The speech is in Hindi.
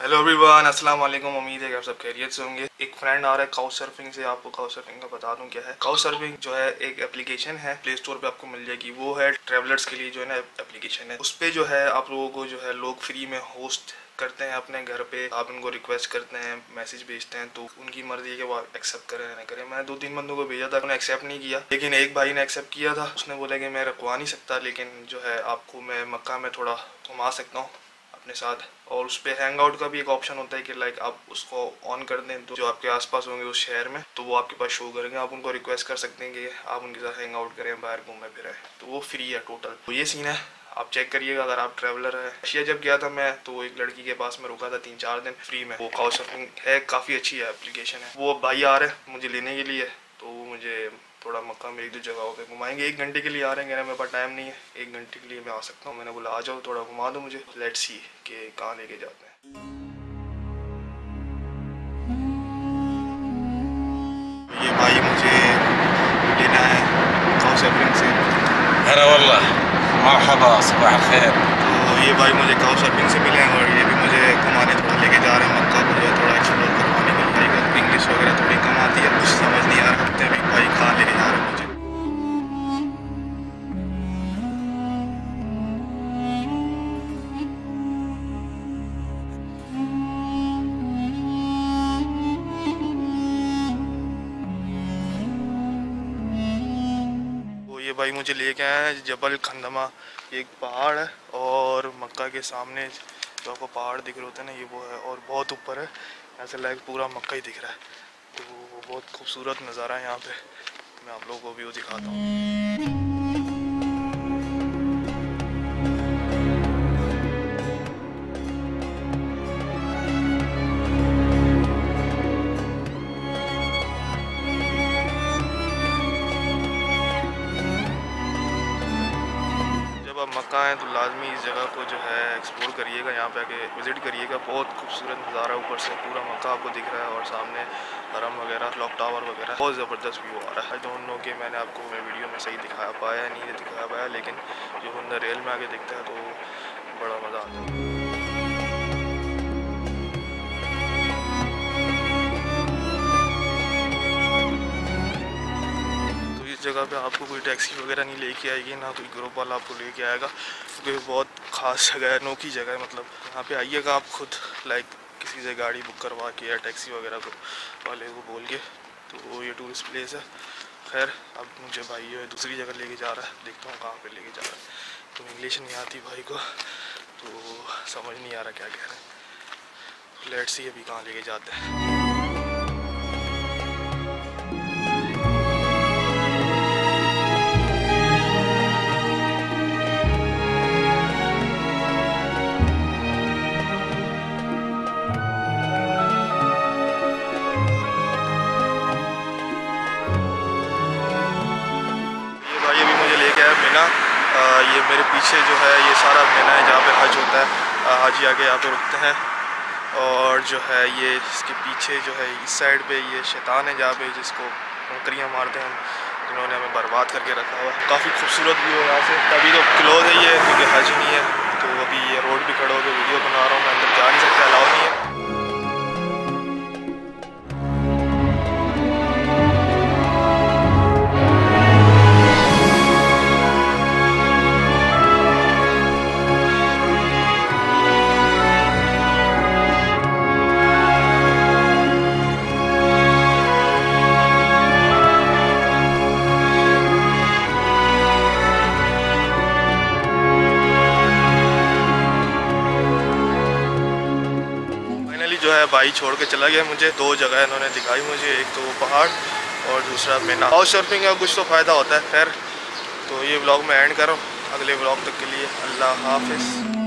हेलो एवरीवन, अस्सलाम वालेकुम। उम्मीद है कि आप सब खैरियत से होंगे। एक फ्रेंड आ रहा है काउच सर्फिंग से। आपको काउच सर्फिंग का बता दूं क्या है। काउच सर्फिंग जो है एक एप्लीकेशन है, प्ले स्टोर पे आपको मिल जाएगी। वो है ट्रैवलर्स के लिए जो है ना एप्लीकेशन है। उस पे जो है आप लोगों को जो है लोग फ्री में होस्ट करते हैं अपने घर पे। आप उनको रिक्वेस्ट करते हैं, मैसेज भेजते हैं, तो उनकी मर्जी है कि वो एक्सेप्ट करें ना करें। मैंने 2-3 बंदों को भेजा था, उन्होंने एक्सेप्ट नहीं किया, लेकिन एक भाई ने एक्सेप्ट किया था। उसने बोला कि मैं रखवा नहीं सकता, लेकिन जो है आपको मैं मक्का में थोड़ा घुमा सकता हूँ अपने साथ। और उस पर हैंग आउट का भी एक ऑप्शन होता है कि लाइक आप उसको ऑन कर दें तो जो आपके आसपास होंगे उस शहर में, तो वो आपके पास शो करेंगे। आप उनको रिक्वेस्ट कर सकते हैं कि आप उनके साथ हैंग आउट करें, बाहर घूमे फिरें, तो वो फ्री है टोटल। तो ये सीन है, आप चेक करिएगा अगर आप ट्रैवलर है। एशिया जब गया था मैं, तो एक लड़की के पास में रुका था 3-4 दिन फ्री में। वो काउच सर्फिंग है, काफ़ी अच्छी है एप्लीकेशन है। वो भाई आ रहे हैं मुझे लेने के लिए, तो वो मुझे थोड़ा मक्का में 1-2 जगहों पे घुमाएंगे। 1 घंटे के लिए आ रहे हैं, मेरे पास टाइम नहीं है, 1 घंटे के लिए मैं आ सकता हूँ। मैंने बोला आ जाओ, थोड़ा घुमा दो मुझे। लेट्स सी कि कहाँ लेके जाते हैं। ये भाई मुझे लेना है काउच सर्फिंग से। هلا والله مرحبا صباح الخيर। तो ये भाई मुझे काउच सर्फिंग से मिले हैं और ये भी मुझे घुमाने थोड़ा लेके जा रहे हैं मक्का को, जो थोड़ा एक्सप्लोर करवाने के लिए। इंग्लिश वगैरह थोड़ी कम आती है, कुछ समझ नहीं आ रहा है भाई कहाँ लेके जा रहे हैं मुझे। ये भाई मुझे लेके आया है जबल खंदमा। एक पहाड़ है और मक्का के सामने जो आपको पहाड़ दिख रहे होते हैं ना, ये वो है। और बहुत ऊपर है, ऐसा लाइक पूरा मक्का ही दिख रहा है। तो बहुत खूबसूरत नज़ारा है यहाँ पे। मैं आप लोगों को व्यू दिखाता हूँ। जब आप मक्का आएँ तो लाजमी इस जगह को जो है एक्सप्लोर करिएगा, यहाँ पे आके विज़िट करिएगा। बहुत खूबसूरत नज़ारा, ऊपर से पूरा मक्का आपको दिख रहा है और सामने हरम वगैरह, क्लॉक टावर वगैरह, बहुत ज़बरदस्त व्यू आ रहा है। आई डोंट नो कि मैंने आपको मैं वीडियो में सही दिखा पाया या नहीं दिखा पाया, लेकिन जो बंदा रियल में आके दिखता है तो बड़ा मज़ा आता है। जगह पे आपको कोई टैक्सी वगैरह नहीं लेके आएगी, ना कोई ग्रुप वाला आपको लेके आएगा, क्योंकि बहुत ख़ास जगह है, अनोखी जगह है। मतलब यहाँ पे आइएगा आप खुद, लाइक किसी से गाड़ी बुक करवा के या टैक्सी वगैरह को वाले को बोल के। तो ये टूरिस्ट प्लेस है। खैर अब मुझे भाई जो है दूसरी जगह लेके जा रहा है, देखता हूँ कहाँ पर लेके जा रहा है। तो इंग्लिश नहीं आती भाई को, तो समझ नहीं आ रहा क्या कह रहे हैं। लेट्स सी अभी कहाँ लेके जाते हैं। ये मेरे पीछे जो है ये सारा मीना है जहाँ पे हज होता है। हाजी आके यहाँ पे रुकते हैं। और जो है ये इसके पीछे जो है इस साइड पे ये शैतान है, जहाँ पे जिसको कंकरियाँ मारते हैं जिन्होंने हमें बर्बाद करके रखा हुआ है। काफ़ी खूबसूरत व्यू है यहाँ से। अभी तो क्लोज है ये, क्योंकि हज नहीं है। तो अभी ये रोड भी खड़ा होकर वीडियो बना रहा हूँ, मैं अंदर जा नहीं सकता, अलाउ नहीं है। जो है भाई छोड़ के चला गया मुझे। 2 जगह इन्होंने दिखाई मुझे, एक तो वो पहाड़ और दूसरा मीना। काउच सर्फिंग का कुछ तो फ़ायदा होता है। खैर तो ये व्लॉग मैं एंड कर रहा हूँ। अगले व्लॉग तक के लिए अल्लाह हाफिज़।